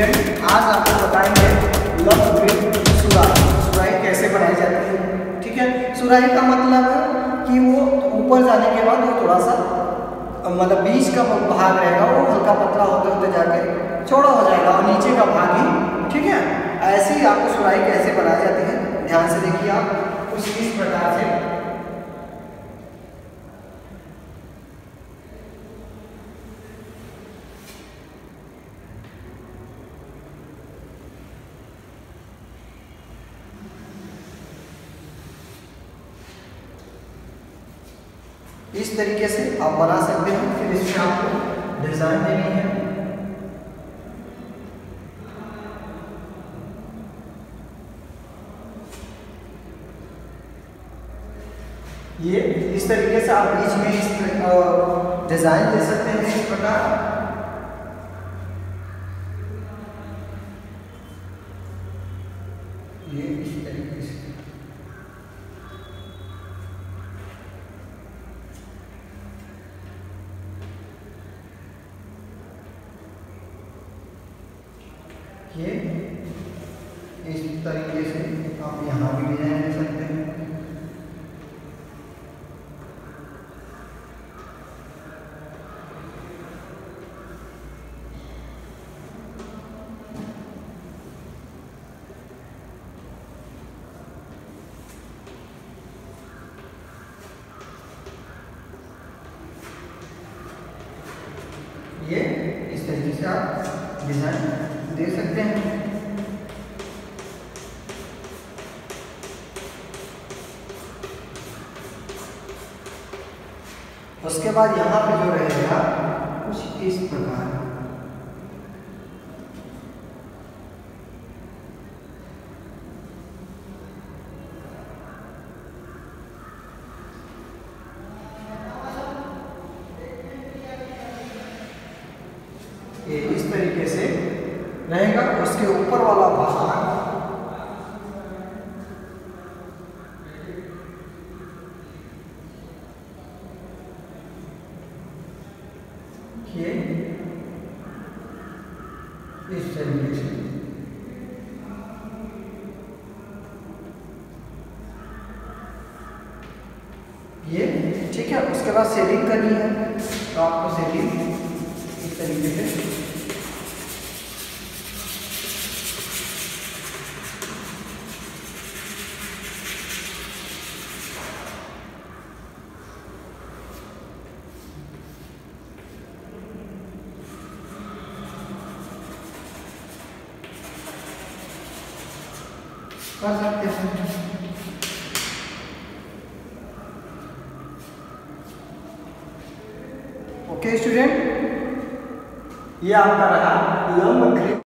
Student, आज आपको बताएंगे लंब ग्रिप सुराही कैसे बनाई जाती है। ठीक है, सुराही का मतलब है कि वो ऊपर जाने के बाद वो थोड़ा सा मतलब बीच का भाग रहेगा वो हल्का पतला होते होते जाके चौड़ा हो जाएगा और नीचे का भाग ही, ठीक है। ऐसे ही आपको सुराही कैसे बनाई जाती है ध्यान से देखिए आप, कुछ इस प्रकार से। इस तरीके से आप बना सकते हैं। फिर इसमें आपको डिजाइन देनी है। ये इस तरीके से आप बीच में इस डिजाइन दे सकते हैं इस प्रकार। ये इस तरीके से ये इस तरीके से आप यहाँ भी डिजाइन दे सकते हैं। ये इस तरीके से आप डिजाइन दे सकते हैं। उसके बाद यहाँ पे जो रहेगा कुछ इस प्रकार, ये इस तरीके से रहेगा। उसके ऊपर वाला भाग ये इस तरीके से ये, ठीक है। उसके बाद सेलिंग करनी है तो आपको सेलिंग इस तरीके से कर सकते हैं। ओके स्टूडेंट, ये आपका रहा लंब ग्रिप।